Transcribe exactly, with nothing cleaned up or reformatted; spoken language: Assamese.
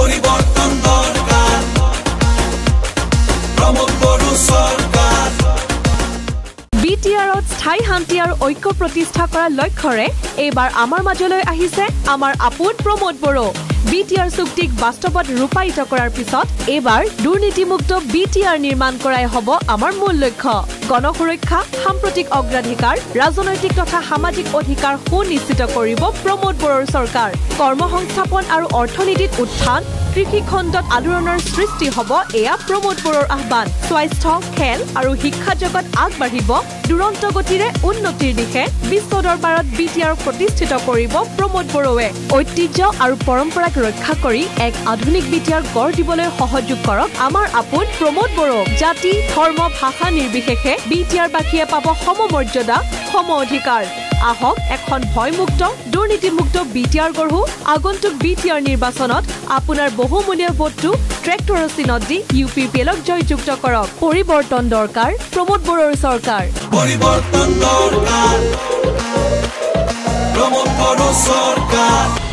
পরিবর্তন দরকার প্রমোদ বড়ো সরকার বিটিআৰত স্থায়ী শান্তি আৰু ঐক্য প্ৰতিষ্ঠা কৰাৰ লক্ষ্যৰে এইবাৰ আমাৰ মাজলৈ আহিছে আমাৰ আপোন প্ৰমোদ বড়ো বিটিআৰ চুক্তিক বাস্তৱত ৰূপায়িত কৰাৰ পিছত এইবাৰ দুৰ্নীতিমুক্ত বিটিআৰ নিৰ্মাণ কৰাই হ'ব আমাৰ মূল লক্ষ্য গণসুৰক্ষা সাম্প্ৰতিক অগ্ৰাধিকাৰ ৰাজনৈতিক তথা সামাজিক অধিকাৰ সুনিশ্চিত কৰিব প্ৰমোদ বড়োৰ চৰকাৰ কৰ্মসংস্থাপন আৰু অৰ্থনীতিত উত্থান কৃষি খণ্ডত আলোড়নৰ সৃষ্টি হ'ব এয়া প্ৰমোদ বড়োৰ আহ্বান স্বাস্থ্য খেল আৰু শিক্ষা জগত আগবাঢ়িব দুৰন্ত গতিৰে উন্নতিৰ দিশে বিশ্ব দৰবাৰত বিটিআৰক প্ৰতিষ্ঠিত কৰিব প্ৰমোদ বড়োৱে ঐতিহ্য আৰু পৰম্পৰাক ৰক্ষা কৰি এক আধুনিক বিটিআৰ গঢ় দিবলৈ সহযোগ কৰক আমাৰ আপোন প্ৰমোদ বড়ো জাতি ধৰ্ম ভাষা নিৰ্বিশেষে বিটিআৰবাসীয়ে পাব সমমৰ্যাদা সম অধিকাৰ আহক এখন ভয়মুক্ত দুৰ্নীতিমুক্ত বিটিআৰ গঢ়ো আগন্তুক বিটিআৰ নিৰ্বাচনত আপোনাৰ বহুমূলীয়া ভোটটো ট্ৰেক্টৰৰ চিনত দি ইউপিপিএলক জয়যুক্ত কৰক পৰিৱৰ্তন দৰকাৰ প্ৰমোদ বড়োৰ চৰকাৰ পরিবর্তন দরকার প্রমোদ বড়ো সরকার